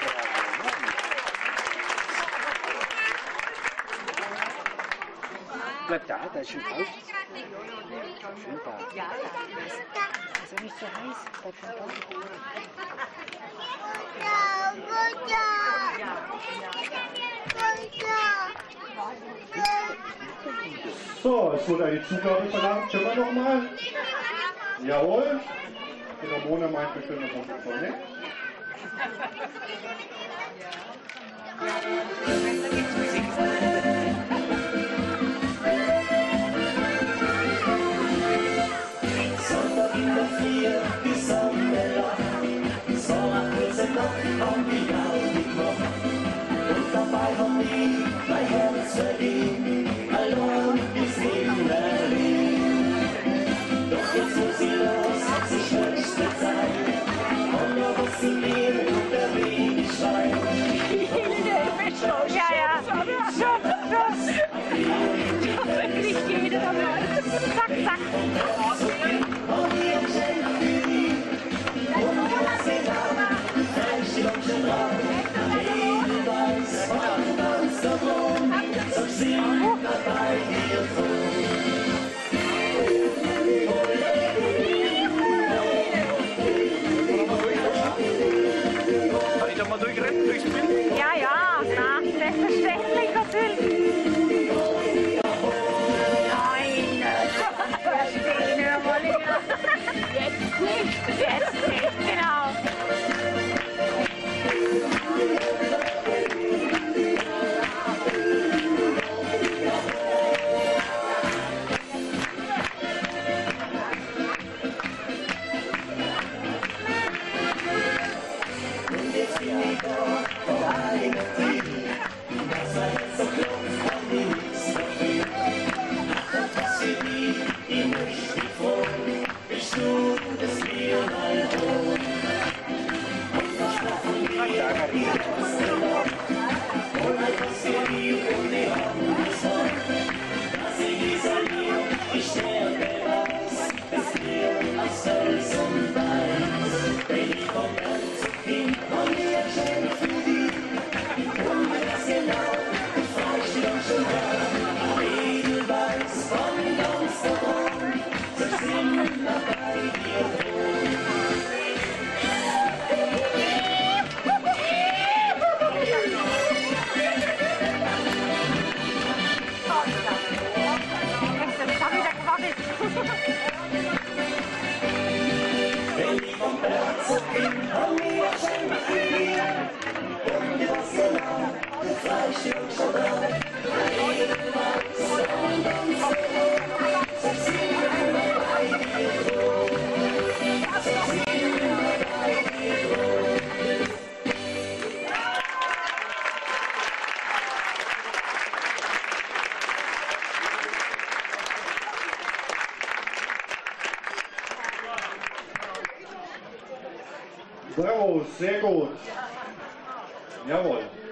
Bleib da, da ist schön kalt. Schön da. Ja, also nicht so heiß. Bleib schön da. So, es wurde eine Zugabe verlangt. Schauen wir nochmal. Jawohl. Die Ramona meint bestimmt noch was davon, ne? Sonntag in der Vier, die Sonne lacht. So eine kurze Nacht haben wir auch gemacht. Und dabei haben wir mein Herz verdient. Allein ist immer lieb. Doch jetzt muss ich los, es ist höchste Zeit. Und noch was in mir und der wenig Schwein. Ja, ja. Schon, das. Nicht jeder dabei. Zack, zack. Und wir schenken für dich. Und was ich habe, ich schon schon drauf. Edelweiß von ganz der Thron. So sind wir bei dir froh. Kann ich da mal durchrennen, durchspielen? Ja, ja, na, selbstverständlich natürlich. Nein, wir stehen ja mal hier. Jetzt nicht, genau. Bravo, sehr gut. Jawohl.